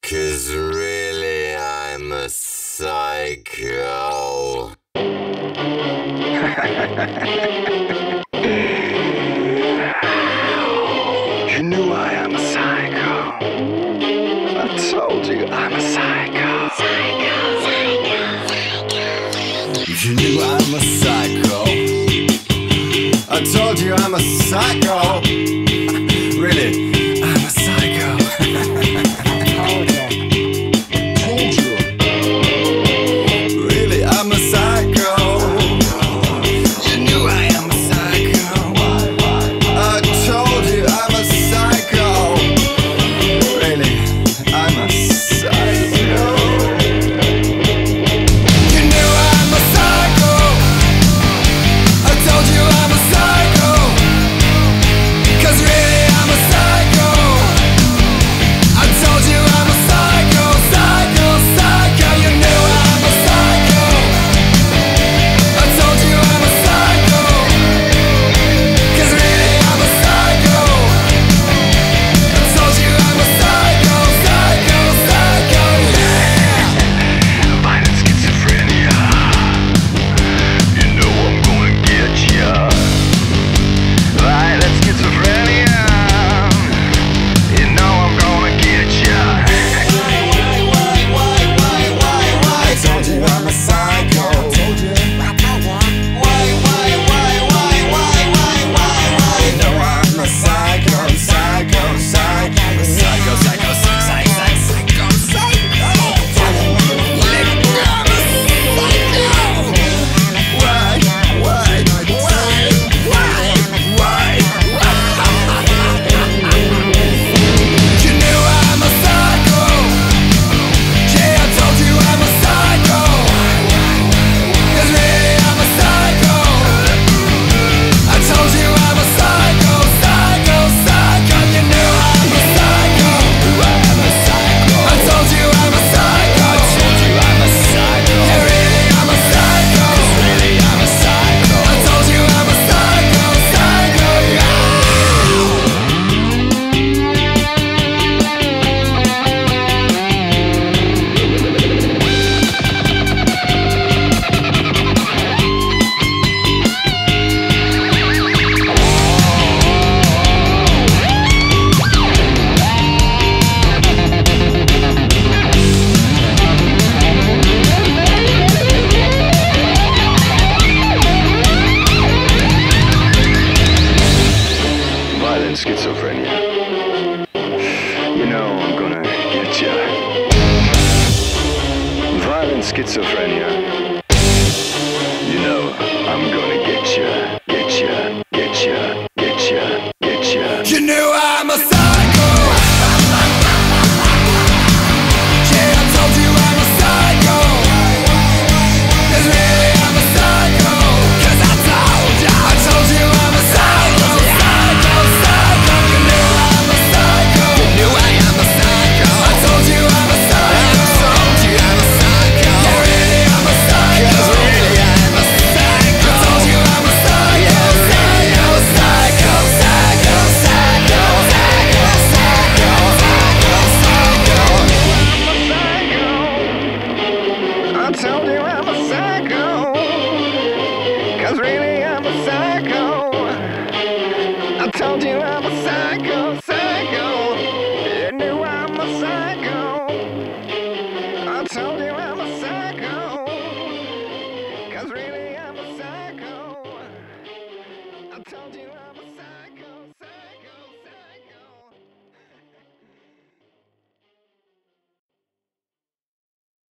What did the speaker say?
'Cause really I'm a psycho. You knew I am a psycho. I told you I'm a psycho. You knew I'm a psycho. I told you I'm a psycho. Really, I'm a psycho. Told you. Really, I'm a psycho. You knew I am a psycho. I told you I'm a psycho. Really, I'm a psycho. You knew I'm a psycho. I told you I'm a psycho. 'Cause really I'm a psycho. I told you I'm a psycho, psycho, psycho. You knew I'm a psycho. I told you I'm a psycho. 'Cause really I'm a psycho. I told you I'm a psycho, psycho, psycho, yeah. Violent schizophrenia. You know I'm gonna get ya. Violent schizophrenia. You know I'm gonna get ya. I told you I'm a psycho. You know I'm a psycho, psycho, psycho, psycho, psycho, psycho, psycho, psycho. You knew I'm a psycho. Yeah, I told you I'm a psycho. 'Cause really I'm a psycho. I told you I'm a psycho, psycho, psycho. You knew I'm a psycho. I'm a psycho. I told you I'm a psycho. I told you I'm a psycho. Yeah, really I'm a psycho. 'Cause really I'm a psycho. I told you I'm a psycho, psycho, yeah. Violent schizophrenia. You know I'm gonna get ya. Violent schizophrenia. You know I'm gonna get ya, get ya, get ya, get ya, get ya. You knew I'm a psycho. Yeah, I told you I'm a psycho. 'Cause really I'm a psycho. 'Cause I told you I'm a psycho, psycho, psycho. You knew I'm a psycho. You knew I am a psycho. I told you I'm a psycho. I told you I'm a psycho. Yeah, really I'm a psycho. 'Cause really I'm a psycho. I told you I'm a psycho. Yeah, really I'm a psycho, psycho, psycho, psycho, psycho, psycho, psycho. I told you I'm a psycho. 'Cause really I'm a psycho. I told you I'm a psycho, psycho. You knew I'm a psycho. I told you I'm a psycho. 'Cause really I'm a psycho. I told you I'm a psycho.